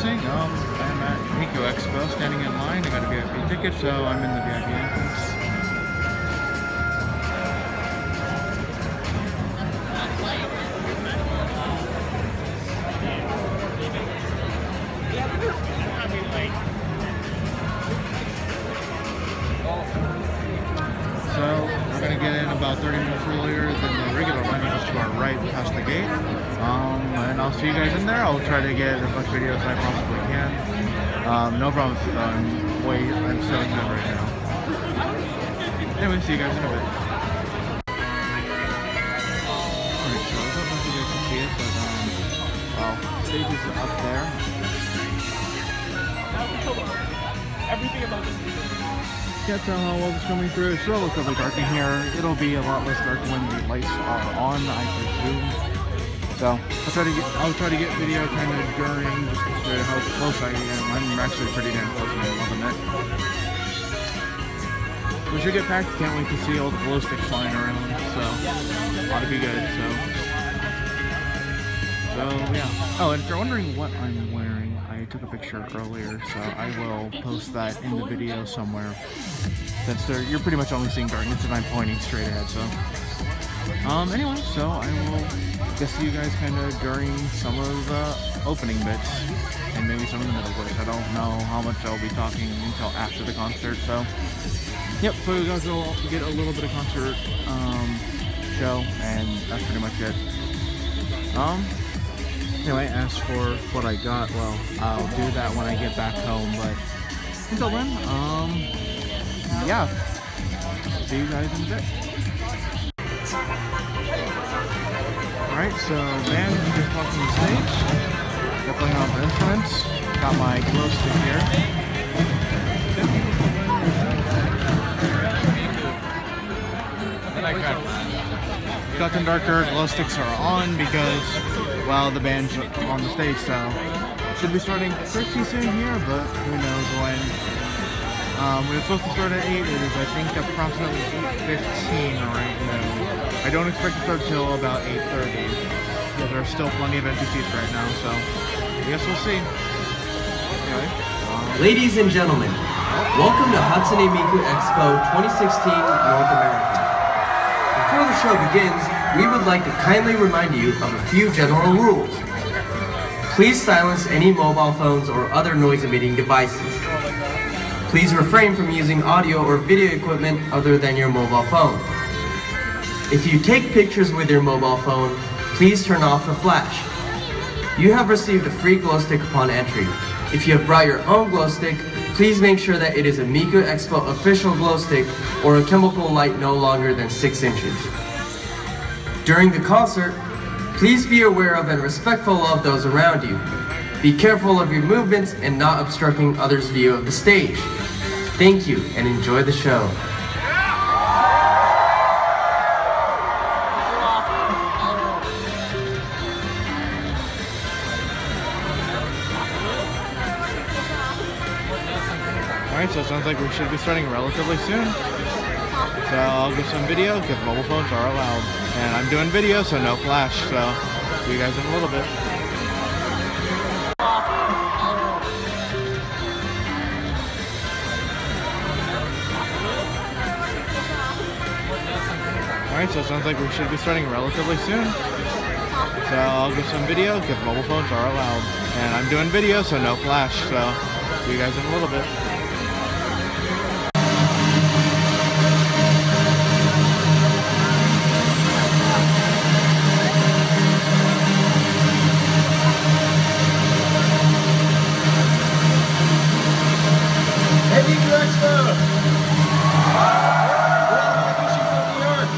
listening. I'm at Miku Expo, standing in line. I got a VIP ticket, so I'm in the VIP entrance. So we're gonna get in about 30 minutes earlier than the regular line, just to our right past the gate. And I'll see you guys in there. I'll try to get as much video as I possibly can. No problem. I'm so excited right now. Anyway, see you guys in a bit. Alright, so I don't know if you guys can see it, but well, stage is up there. Everything about this. Can't tell how well it's coming through. It's relatively dark in here. It'll be a lot less dark when the lights are on, I presume. So I'll try to get video kind of during, just to show you how close I am. I'm actually pretty damn close and I'm loving it. We should get packed. Can't wait to see all the glow sticks flying around. So ought to be good. So yeah. Oh, and if you're wondering what I'm wearing, I took a picture earlier, so I will post that in the video somewhere. Since you're pretty much only seeing darkness and I'm pointing straight ahead, so. Anyway, so I will get to you guys kind of during some of the opening bits, and maybe some of the middle bits. I don't know how much I'll be talking until after the concert, so. Yep, so you guys will get a little bit of concert, show, and that's pretty much it. Anyway, as for what I got, well, I'll do that when I get back home, but until then, yeah, see you guys in a bit. Alright, so band is just walking the stage, they're playing off their instruments, got my glow stick here. Dark and darker glow sticks are on because, well, the band's on the stage, so should be starting pretty soon here, but who knows when. We're supposed to start at 8. It is, I think, approximately 8:15 right now. I don't expect to start till about 8:30 because there are still plenty of empty seats right now, so I guess we'll see. Anyway, ladies and gentlemen, welcome to Hatsune Miku Expo 2016 North America. Before the show begins, we would like to kindly remind you of a few general rules. Please silence any mobile phones or other noise-emitting devices. Please refrain from using audio or video equipment other than your mobile phone. If you take pictures with your mobile phone, please turn off the flash. You have received a free glow stick upon entry. If you have brought your own glow stick, please make sure that it is a Miku Expo official glow stick or a chemical light no longer than 6 inches. During the concert, please be aware of and respectful of those around you. Be careful of your movements and not obstructing others' view of the stage. Thank you and enjoy the show. Alright, so it sounds like we should be starting relatively soon. So I'll get some video because mobile phones are allowed. And I'm doing video, so no flash. So see you guys in a little bit. Alright, so it sounds like we should be starting relatively soon. So I'll get some video because mobile phones are allowed. And I'm doing video, so no flash. So see you guys in a little bit. Miku Expo! Ura Omote Lovers from New York!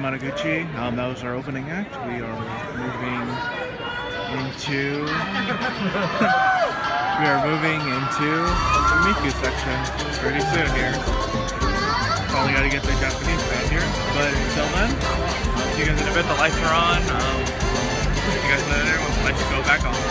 Anamanaguchi. That was our opening act. We are moving into the Miku section pretty soon here. Probably got to get the Japanese band here, but until then, see you guys in a bit. The lights are on. See you guys later. We'll let you go back on.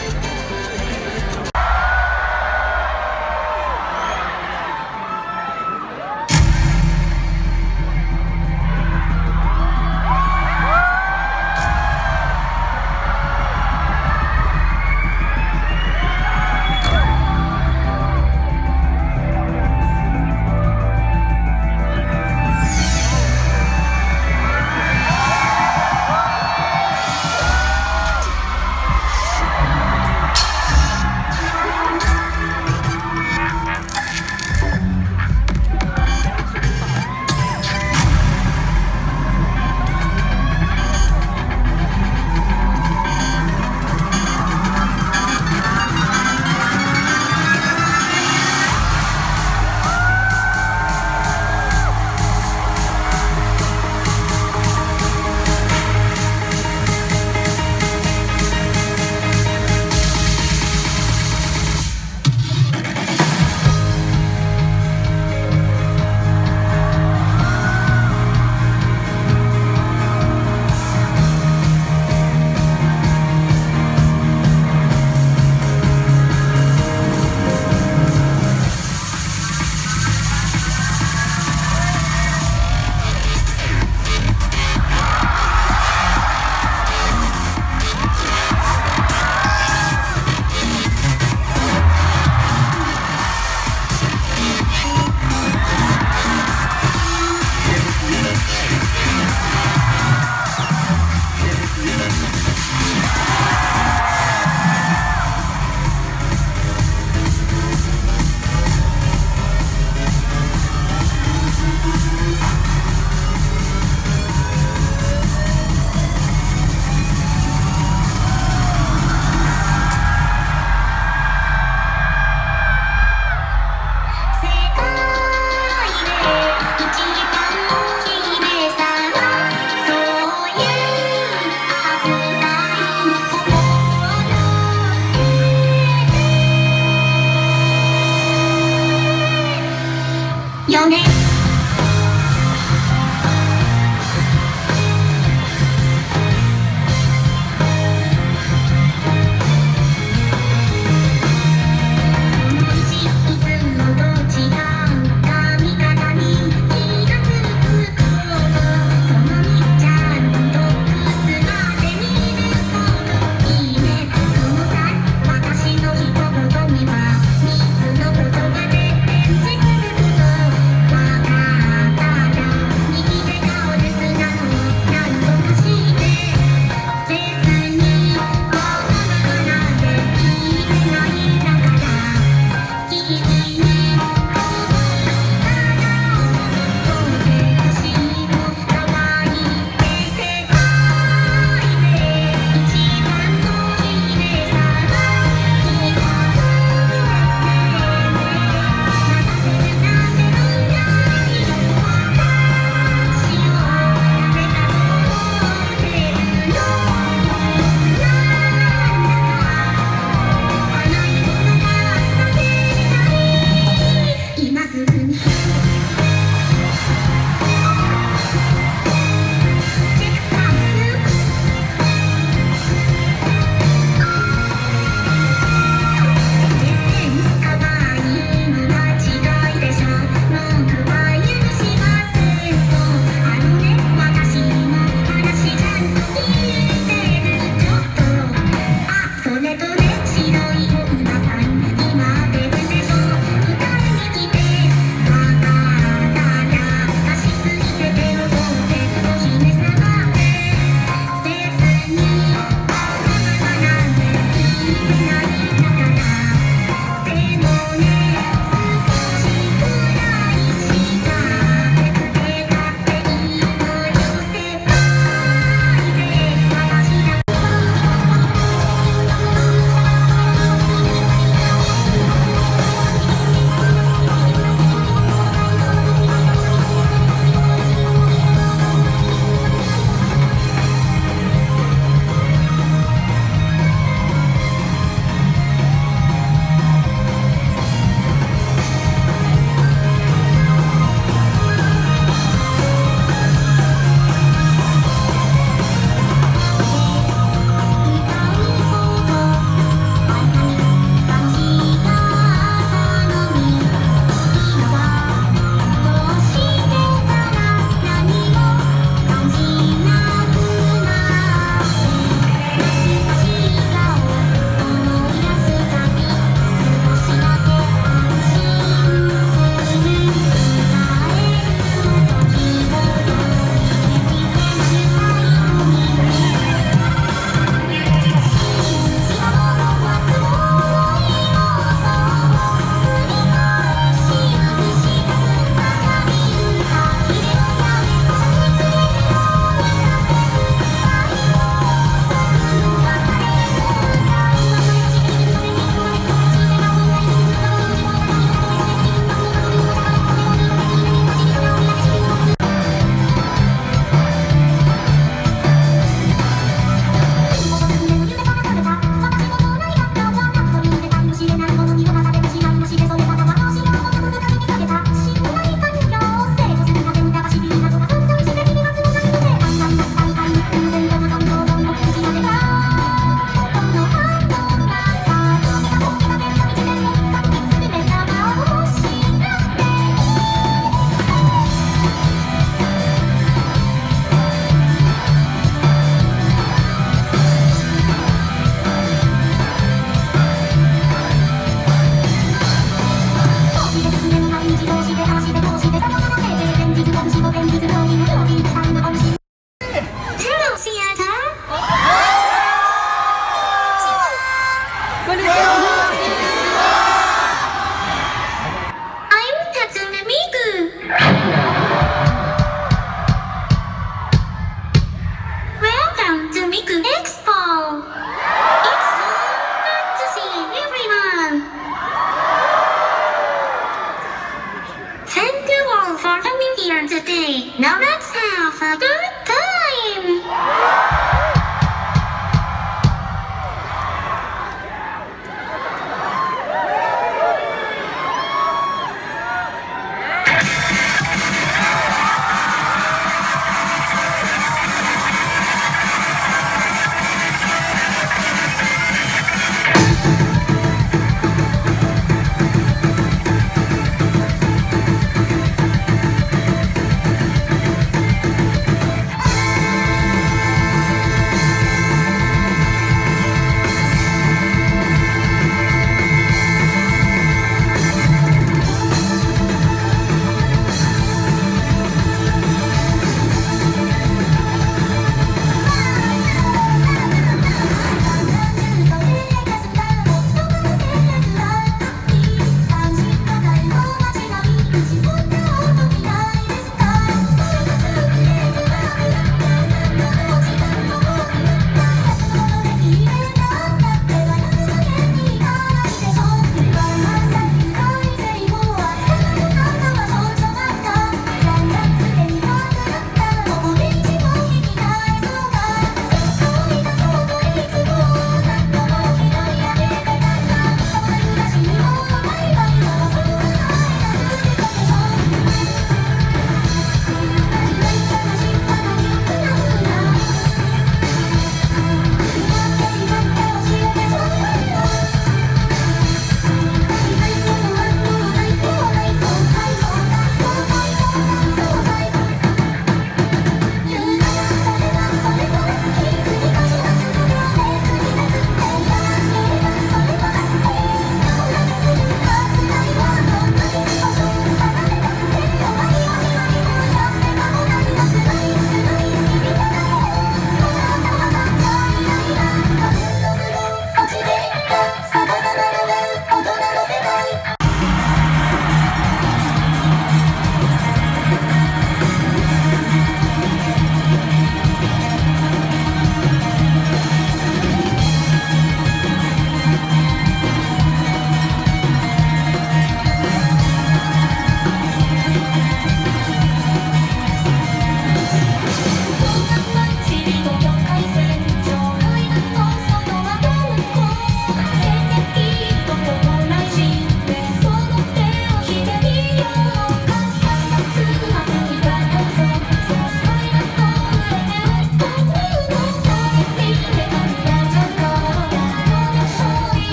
Now let's have a good time!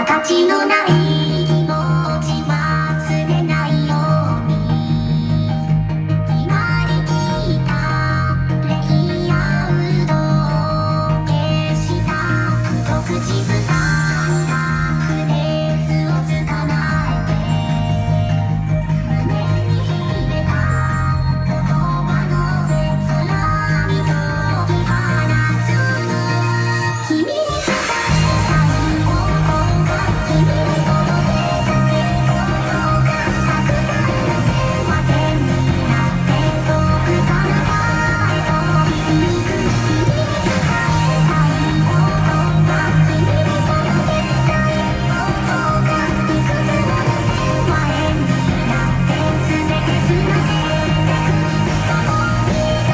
形のない気持ち忘れないように決まりきったレイアウトを消した不口ずさんだフレーズを捕まえて胸に秘めた言葉の空に解き放つ君に伝えたい方向が君に届けたい方向がたくさんの線は線になって遠く彼方へと響く君に伝えたい方向が君に届けたい方向がいくつもの線は円になって全てつなげてく共に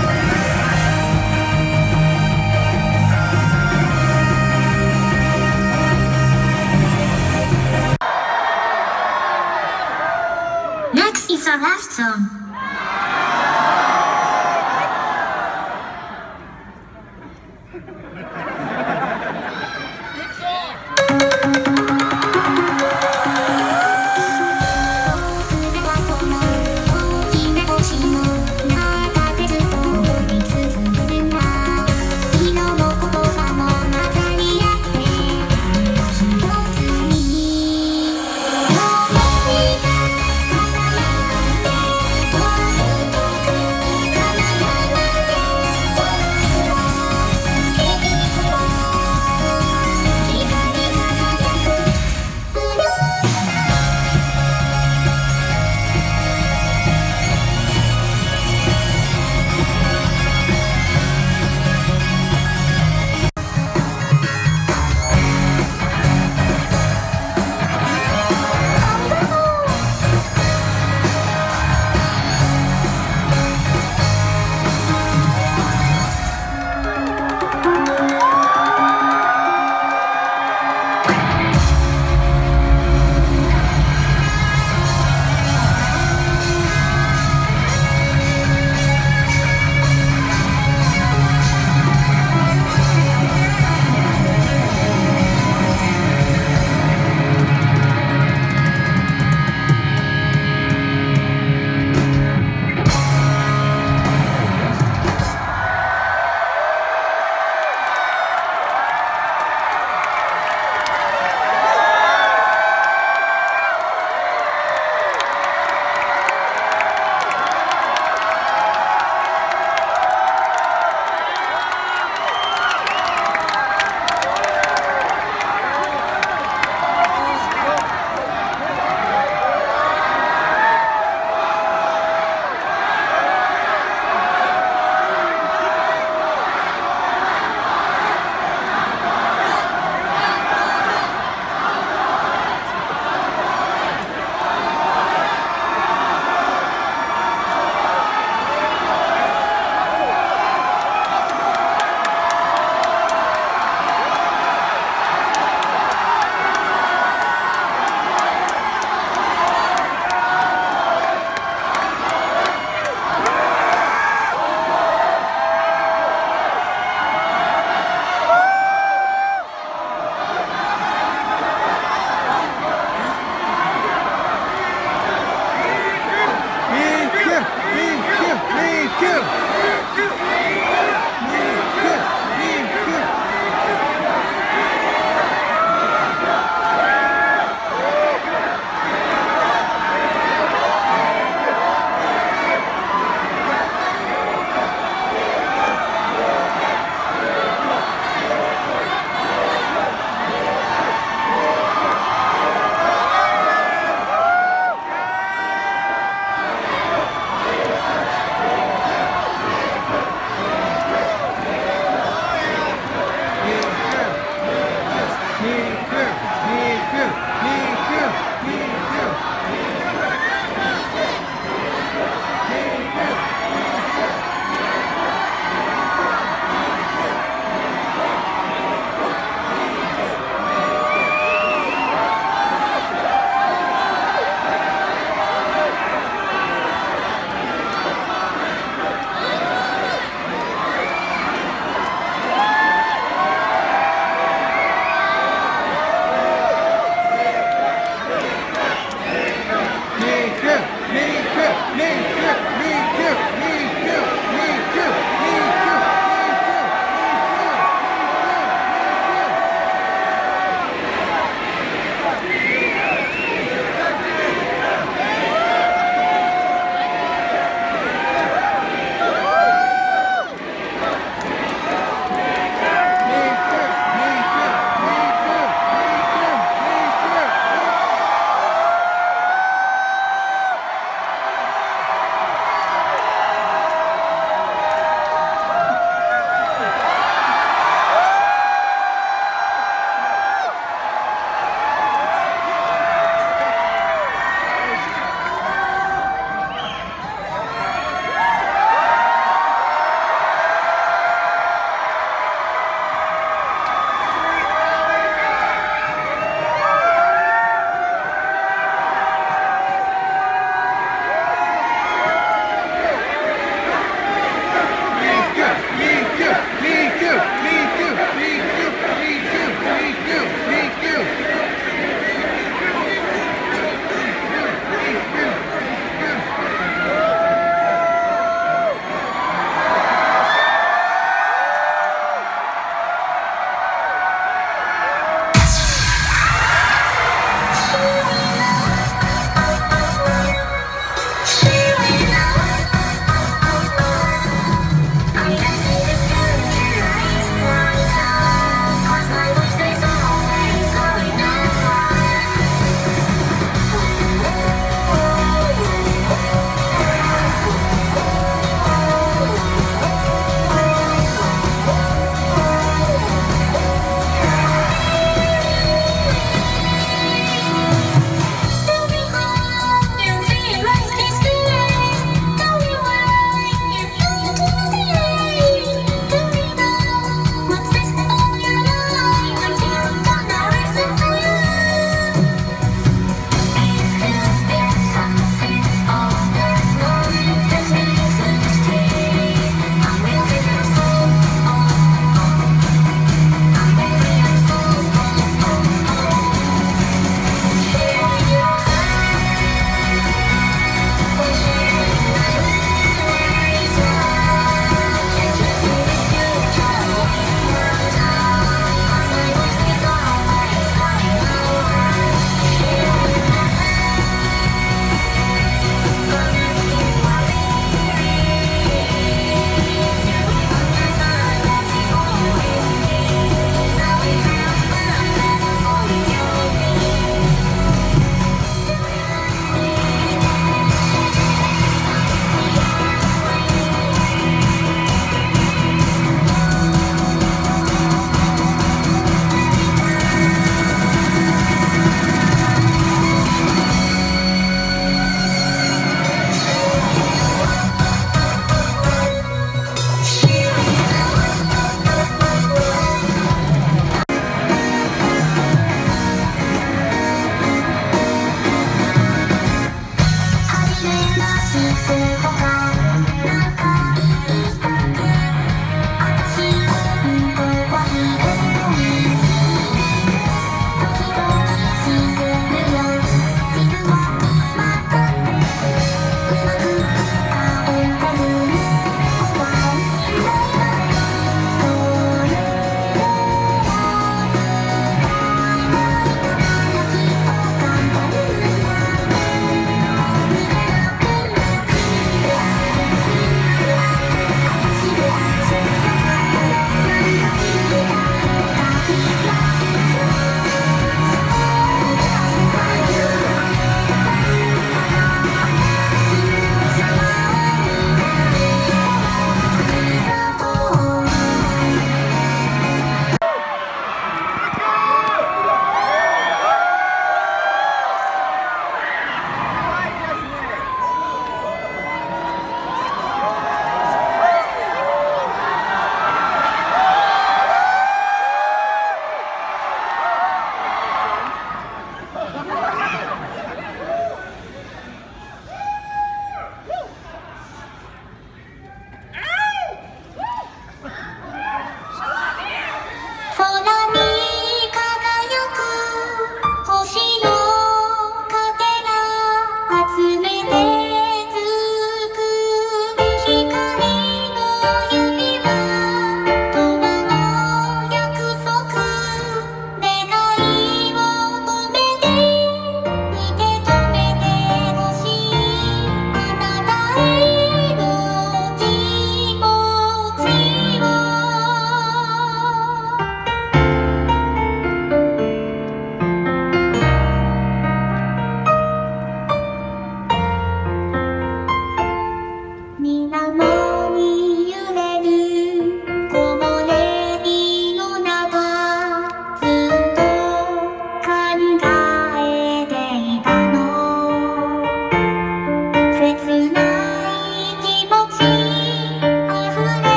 Next is our last song.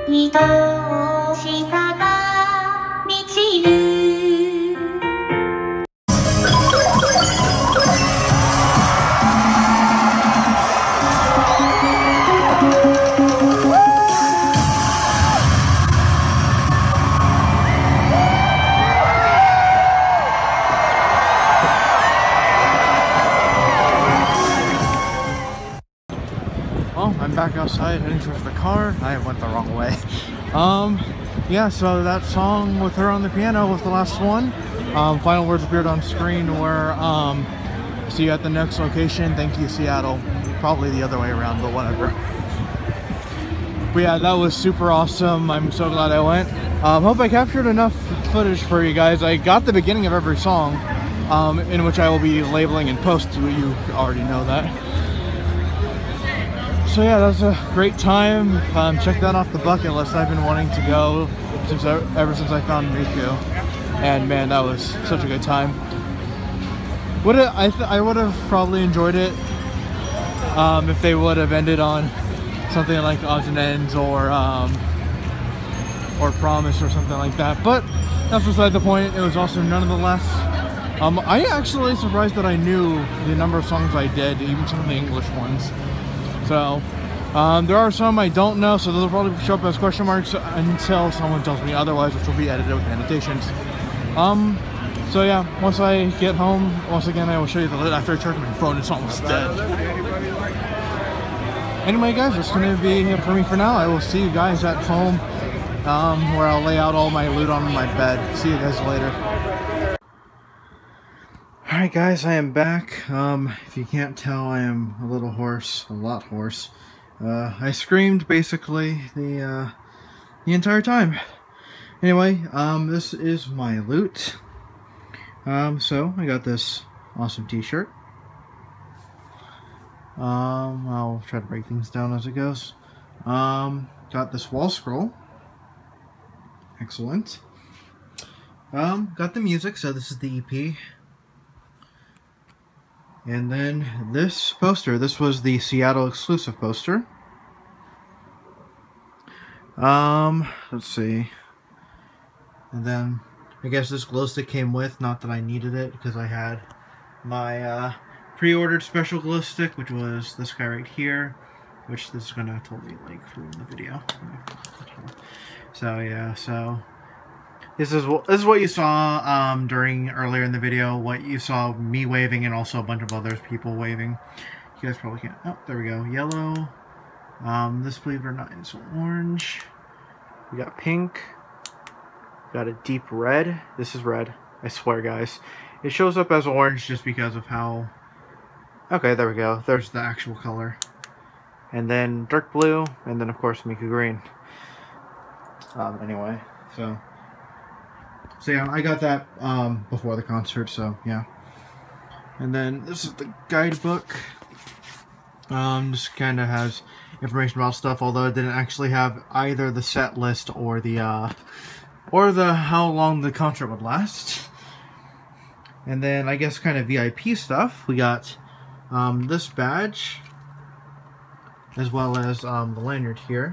愛しさが満ちる Well, I'm back outside heading towards the car. I went the wrong way. Yeah, so that song with her on the piano was the last one. Final words appeared on screen were, see you at the next location. Thank you, Seattle. Probably the other way around, but whatever. But yeah, that was super awesome. I'm so glad I went. Hope I captured enough footage for you guys. I got the beginning of every song, in which I will be labeling in post. You already know that. So yeah, that was a great time. Check that off the bucket list. I've been wanting to go ever since I found Miku, and man, that was such a good time. I would have probably enjoyed it if they would have ended on something like Odds and Ends or Promise or something like that. But that's beside the point. It was also nonetheless. I actually surprised that I knew the number of songs I did, even some of the English ones. So, there are some I don't know, so those will probably show up as question marks until someone tells me otherwise, which will be edited with annotations. So yeah, once I get home, once again, I will show you the lid after I charge my phone. It's almost dead. Anyway, guys, that's going to be it for me for now. I will see you guys at home, where I'll lay out all my loot on my bed. See you guys later. Alright guys, I am back. If you can't tell, I am a little hoarse, a lot hoarse. I screamed basically the entire time. Anyway, this is my loot. So I got this awesome t-shirt. I'll try to break things down as it goes. Got this wall scroll. Excellent. Got the music, so this is the EP. And then this poster, this was the Seattle exclusive poster. Let's see. And then I guess this glow stick came with, not that I needed it because I had my pre-ordered special glow stick, which was this guy right here, which this is gonna totally like ruin the video. So yeah, so this is what you saw earlier in the video. What you saw me waving, and also a bunch of other people waving. You guys probably can't. Oh, there we go. Yellow. This, believe it or not, is orange. We got pink. We got a deep red. This is red. I swear, guys. It shows up as orange just because of how. Okay, there we go. There's the actual color. And then dark blue, and then of course Miku green. Anyway, so yeah, I got that before the concert, so yeah. And then this is the guidebook. Just kind of has information about stuff, although it didn't actually have either the set list or the how long the concert would last. And then I guess kind of VIP stuff. We got this badge, as well as the lanyard here.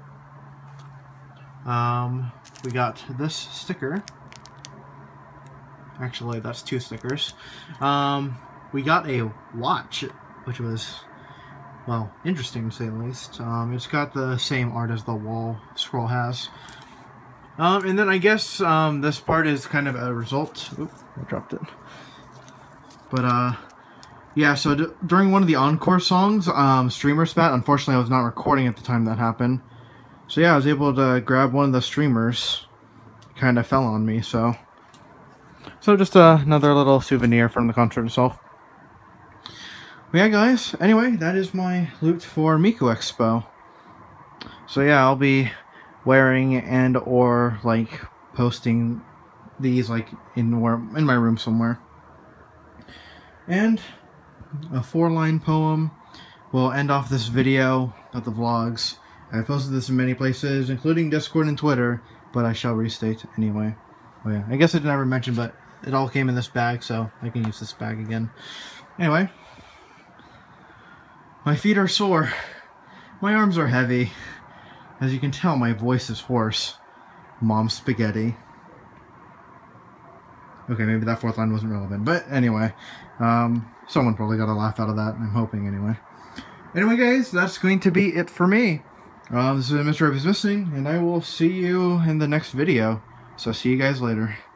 We got this sticker. Actually, that's two stickers. We got a watch, which was, well, interesting to say the least. It's got the same art as the wall scroll has. And then I guess this part is kind of a result. Oop, I dropped it. But yeah, so during one of the encore songs, Streamer Spat, unfortunately I was not recording at the time that happened. So yeah, I was able to grab one of the streamers. It kind of fell on me, so just another little souvenir from the concert itself. But yeah, guys, anyway, that is my loot for Miku Expo. So yeah, I'll be wearing and or like posting these like in my room somewhere. And a 4-line poem will end off this video of the vlogs. I posted this in many places, including Discord and Twitter, but I shall restate anyway. Oh yeah, I guess I never mentioned, but it all came in this bag, so I can use this bag again. Anyway, my feet are sore. My arms are heavy. As you can tell, my voice is hoarse. Mom spaghetti. Okay, maybe that fourth line wasn't relevant. But anyway, someone probably got a laugh out of that. I'm hoping anyway. Anyway, guys, that's going to be it for me. This is Mr. Is Missing, and I will see you in the next video. So see you guys later.